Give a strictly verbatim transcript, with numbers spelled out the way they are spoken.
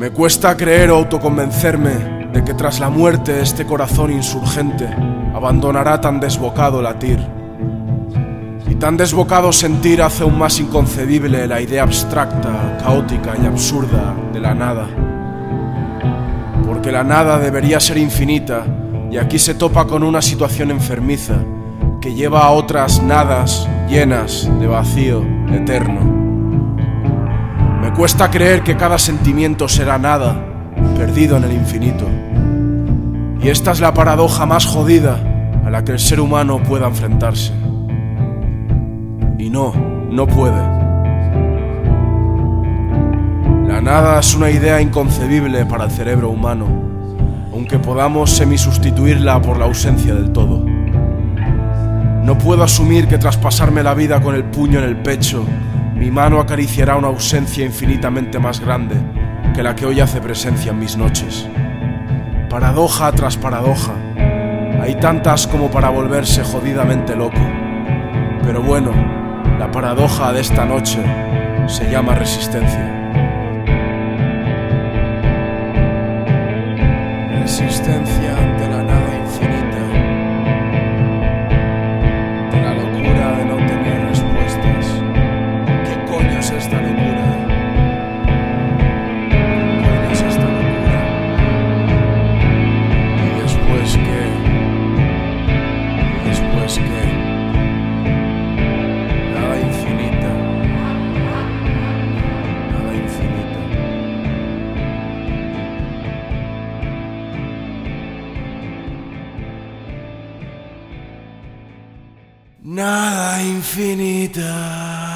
Me cuesta creer o autoconvencerme de que tras la muerte este corazón insurgente abandonará tan desbocado latir. Y tan desbocado sentir hace aún más inconcebible la idea abstracta, caótica y absurda de la nada. Porque la nada debería ser infinita y aquí se topa con una situación enfermiza que lleva a otras nadas llenas de vacío eterno. Me cuesta creer que cada sentimiento será nada, perdido en el infinito. Y esta es la paradoja más jodida a la que el ser humano pueda enfrentarse. Y no, no puede. La nada es una idea inconcebible para el cerebro humano, aunque podamos semisustituirla por la ausencia del todo. No puedo asumir que tras pasarme la vida con el puño en el pecho, mi mano acariciará una ausencia infinitamente más grande que la que hoy hace presencia en mis noches. Paradoja tras paradoja, hay tantas como para volverse jodidamente loco. Pero bueno, la paradoja de esta noche se llama resistencia. Resistencia ante la nada infinita, de la locura de no tener respuestas. ¿Qué coño es esta locura? ¿Qué coño es esta locura? ¿Y después qué? ¿Y después qué? Nada infinita, nada infinita. Nada infinita.